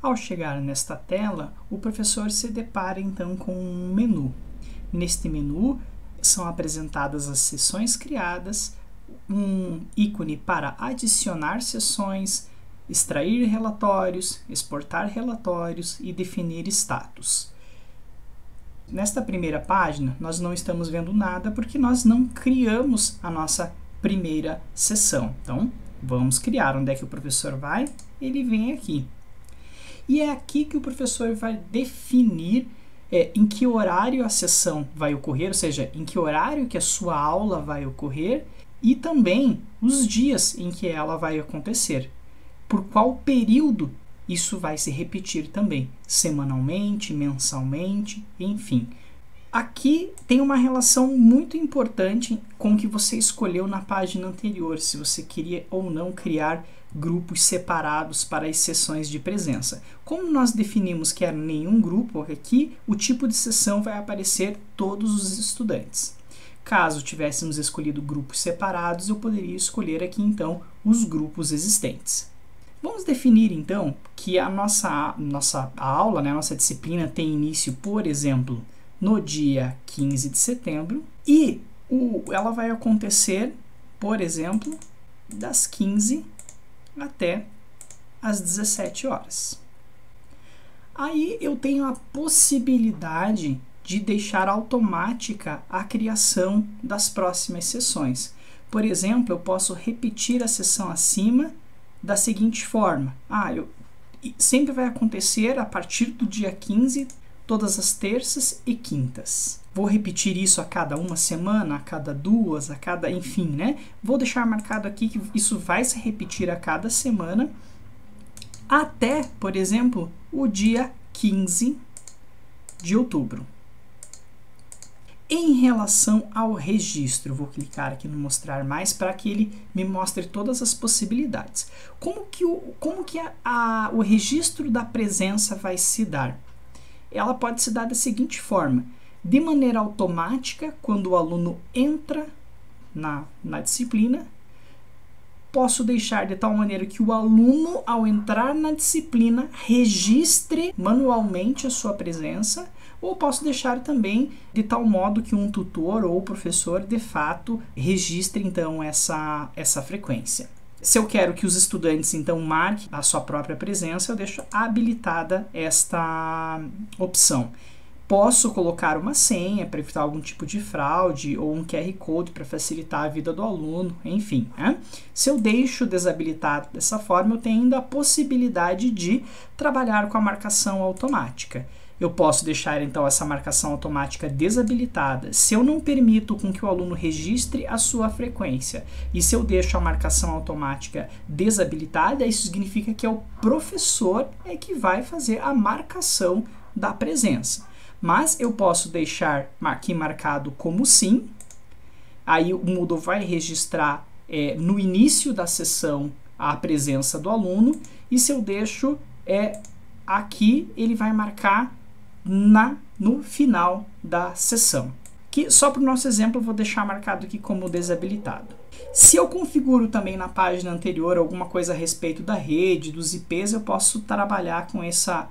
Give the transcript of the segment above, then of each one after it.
Ao chegar nesta tela, o professor se depara então com um menu. Neste menu são apresentadas as sessões criadas, um ícone para adicionar sessões, extrair relatórios, exportar relatórios e definir status. Nesta primeira página, nós não estamos vendo nada porque nós não criamos a nossa primeira sessão. Então, vamos criar. Onde é que o professor vai? Ele vem aqui. E é aqui que o professor vai definir em que horário a sessão vai ocorrer, ou seja, em que horário que a sua aula vai ocorrer e também os dias em que ela vai acontecer. Por qual período isso vai se repetir também, semanalmente, mensalmente, enfim. Aqui tem uma relação muito importante com o que você escolheu na página anterior, se você queria ou não criar grupos separados para as sessões de presença. Como nós definimos que era nenhum grupo, aqui o tipo de sessão vai aparecer todos os estudantes. Caso tivéssemos escolhido grupos separados, eu poderia escolher aqui então os grupos existentes. Vamos definir então que a nossa aula, né, a nossa disciplina tem início, por exemplo, no dia 15 de setembro e ela vai acontecer, por exemplo, das 15 até às 17 horas. Aí eu tenho a possibilidade de deixar automática a criação das próximas sessões. Por exemplo, eu posso repetir a sessão acima da seguinte forma. Sempre vai acontecer a partir do dia 15, todas as terças e quintas. Vou repetir isso a cada uma semana, a cada duas, a cada, enfim, né? Vou deixar marcado aqui que isso vai se repetir a cada semana até, por exemplo, o dia 15 de outubro. Em relação ao registro, vou clicar aqui no mostrar mais para que ele me mostre todas as possibilidades. Como que o registro da presença vai se dar? Ela pode se dar da seguinte forma: de maneira automática, quando o aluno entra na disciplina, posso deixar de tal maneira que o aluno, ao entrar na disciplina, registre manualmente a sua presença, ou posso deixar também de tal modo que um tutor ou professor, de fato, registre então essa frequência. Se eu quero que os estudantes então marquem a sua própria presença, eu deixo habilitada esta opção. Posso colocar uma senha para evitar algum tipo de fraude ou um QR Code para facilitar a vida do aluno, enfim, né? Se eu deixo desabilitado dessa forma, eu tenho ainda a possibilidade de trabalhar com a marcação automática. Eu posso deixar então essa marcação automática desabilitada se eu não permito com que o aluno registre a sua frequência. E se eu deixo a marcação automática desabilitada, isso significa que é o professor que vai fazer a marcação da presença. Mas eu posso deixar aqui marcado como sim, aí o Moodle vai registrar no início da sessão a presença do aluno, e se eu deixo aqui, ele vai marcar no final da sessão. Que só para o nosso exemplo eu vou deixar marcado aqui como desabilitado. Se eu configuro também na página anterior alguma coisa a respeito da rede, dos IPs, eu posso trabalhar com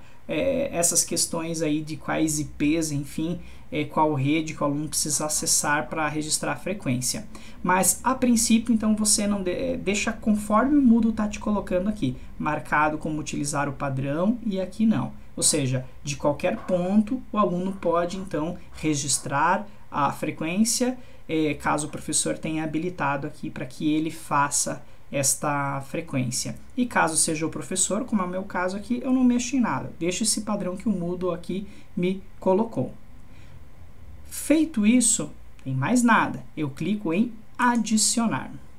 essas questões aí de quais IPs, enfim, qual rede que o aluno precisa acessar para registrar a frequência. Mas, a princípio, então, você não deixa conforme o Moodle está te colocando aqui, marcado como utilizar o padrão e aqui não. Ou seja, de qualquer ponto, o aluno pode, então, registrar a frequência, caso o professor tenha habilitado aqui para que ele faça esta frequência. E caso seja o professor, como é o meu caso aqui, eu não mexo em nada. Deixo esse padrão que o Moodle aqui me colocou. Feito isso, tem mais nada. Eu clico em adicionar.